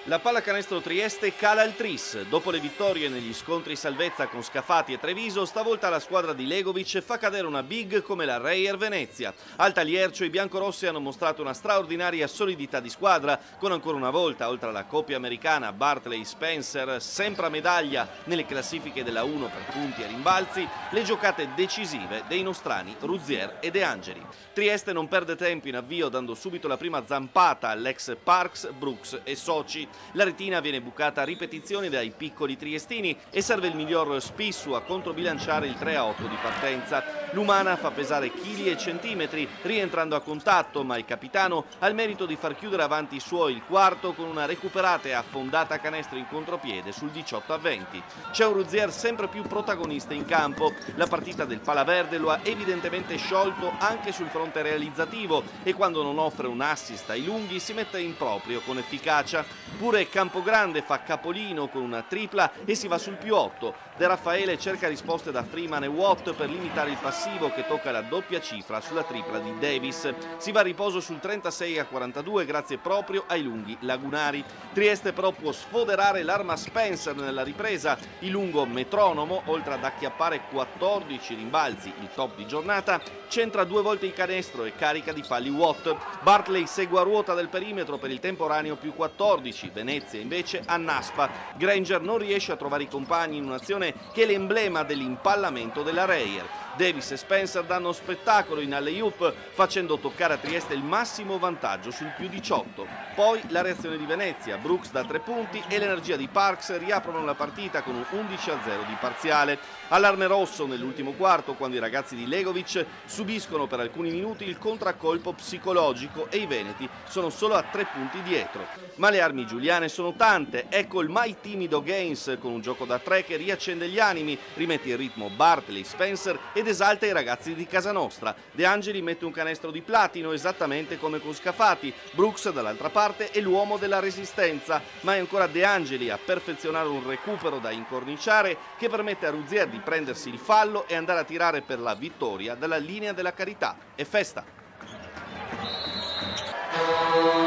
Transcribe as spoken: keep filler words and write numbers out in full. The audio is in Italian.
La pallacanestro Trieste cala il tris. Dopo le vittorie negli scontri salvezza con Scafati e Treviso, stavolta la squadra di Legovic fa cadere una big come la Reyer Venezia. Al Taliercio i biancorossi hanno mostrato una straordinaria solidità di squadra, con ancora una volta, oltre alla coppia americana Bartley-Spencer, sempre a medaglia nelle classifiche della uno per punti e rimbalzi, le giocate decisive dei nostrani Ruzier e De Angeli. Trieste non perde tempo in avvio, dando subito la prima zampata all'ex Parks, Brooks e soci. La retina viene bucata a ripetizioni dai piccoli triestini e serve il miglior Spissu a controbilanciare il tre a otto di partenza. L'Umana fa pesare chili e centimetri rientrando a contatto, ma il capitano ha il merito di far chiudere avanti i suoi il quarto con una recuperata e affondata canestro in contropiede sul diciotto a venti. C'è un Ruzier sempre più protagonista in campo. La partita del Palaverde lo ha evidentemente sciolto anche sul fronte realizzativo e quando non offre un assist ai lunghi si mette in proprio con efficacia. Pure Campogrande fa capolino con una tripla e si va sul più otto. De Raffaele cerca risposte da Freeman e Watt per limitare il passivo che tocca la doppia cifra sulla tripla di Davis. Si va a riposo sul trentasei a quarantadue grazie proprio ai lunghi lagunari. Trieste però può sfoderare l'arma Spencer nella ripresa. Il lungo metronomo, oltre ad acchiappare quattordici rimbalzi, il top di giornata, centra due volte il canestro e carica di falli Watt. Bartley segue a ruota del perimetro per il temporaneo più quattordici. Venezia invece annaspa. Granger non riesce a trovare i compagni in un'azione che è l'emblema dell'impallamento della Reyer. Davis e Spencer danno spettacolo in alley-oop facendo toccare a Trieste il massimo vantaggio sul più diciotto. Poi la reazione di Venezia, Brooks da tre punti e l'energia di Parks riaprono la partita con un undici a zero di parziale. Allarme rosso nell'ultimo quarto quando i ragazzi di Legovic subiscono per alcuni minuti il contraccolpo psicologico e i veneti sono solo a tre punti dietro. Ma le armi giuliane sono tante, ecco il mai timido Gaines con un gioco da tre che riaccende gli animi, rimette in ritmo Bartley, Spencer ed esalta i ragazzi di casa nostra. De Angeli mette un canestro di platino esattamente come con Scafati. Brooks dall'altra parte è l'uomo della resistenza, ma è ancora De Angeli a perfezionare un recupero da incorniciare che permette a Ruzier di prendersi il fallo e andare a tirare per la vittoria dalla linea della carità. È festa!